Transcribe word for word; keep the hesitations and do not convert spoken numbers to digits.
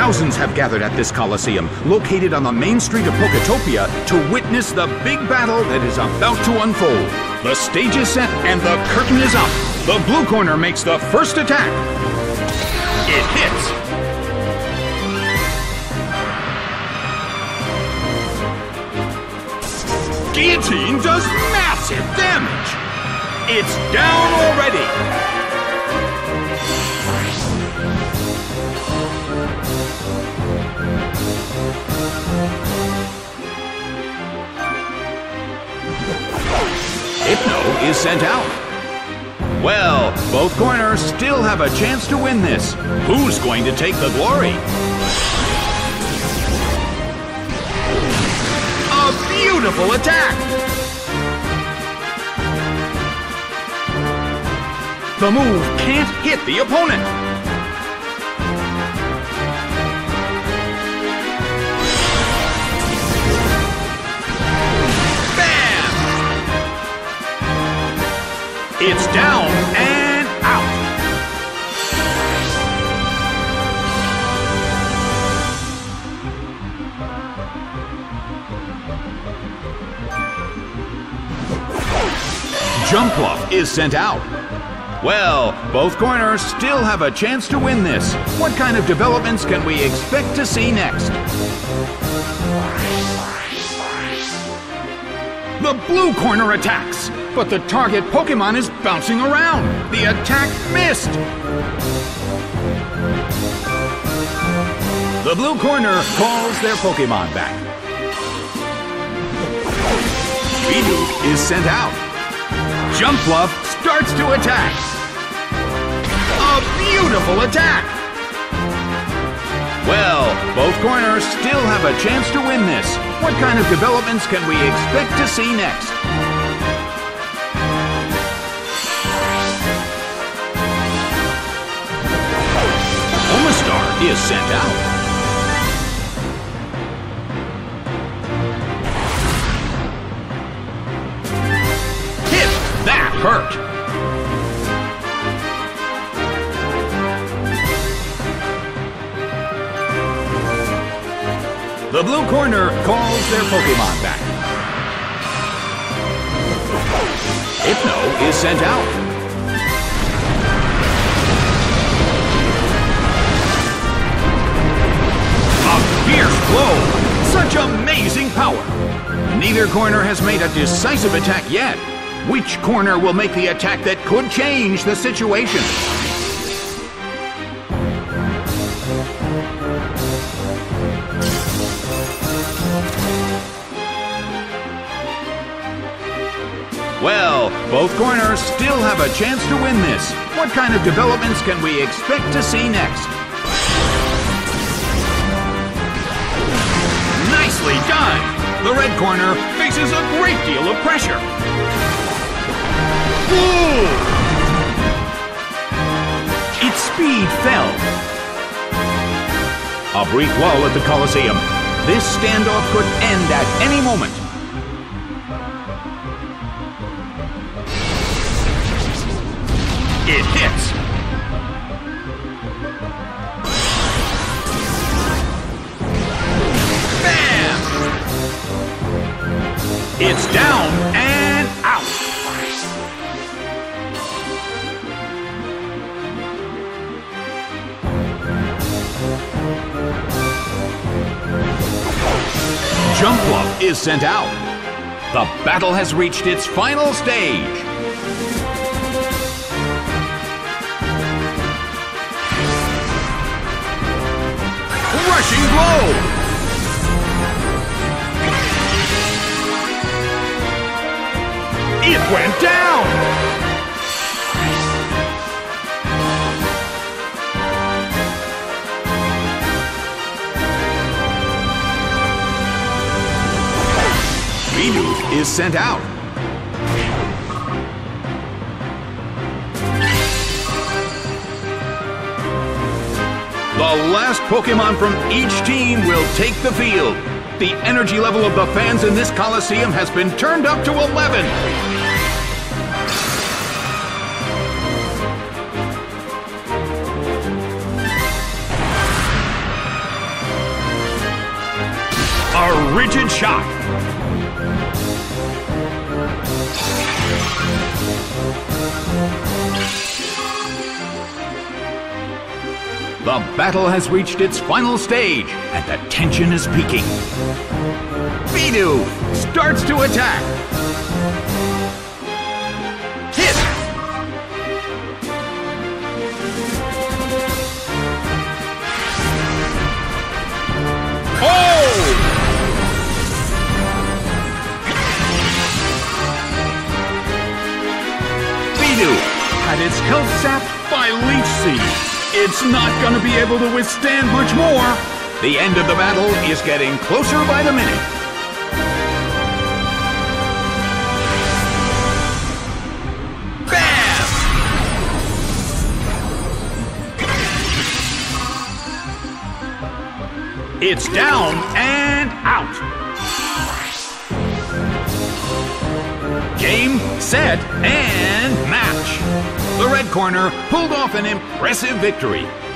Thousands have gathered at this Coliseum, located on the main street of Poketopia, to witness the big battle that is about to unfold. The stage is set and the curtain is up. The blue corner makes the first attack. It hits. Guillotine does massive damage. It's down already. Hypno is sent out. Well, both corners still have a chance to win this. Who's going to take the glory? A beautiful attack! The move can't hit the opponent. Bam! It's down and out. Jumpluff is sent out. Well, both corners still have a chance to win this. What kind of developments can we expect to see next? The blue corner attacks, but the target Pokemon is bouncing around. The attack missed. The blue corner calls their Pokemon back. Bidoof is sent out. Jumpluff starts to attack. A beautiful attack! Well, both corners still have a chance to win this. What kind of developments can we expect to see next? Omastar is sent out. That hurt! The blue corner calls their Pokemon back. Hypno is sent out. A fierce blow! Such amazing power! Neither corner has made a decisive attack yet. Which corner will make the attack that could change the situation? Well, both corners still have a chance to win this. What kind of developments can we expect to see next? Nicely done! The red corner faces a great deal of pressure. Ooh! Its speed fell. A brief lull at the Coliseum. This standoff could end at any moment. It hits. Bam! It's down and out. Jumpluff is sent out. The battle has reached its final stage. Rushing blow! It went down! Bidoof is sent out. The last Pokemon from each team will take the field. The energy level of the fans in this Coliseum has been turned up to eleven. frigid shock. The battle has reached its final stage, and the tension is peaking. Bidoof starts to attack. Hit! Oh! Bidoof had its health sapped by Leech Seed. It's not going to be able to withstand much more. The end of the battle is getting closer by the minute. Bam! It's down and out. Game, set, and match. The red corner pulled off an impressive victory.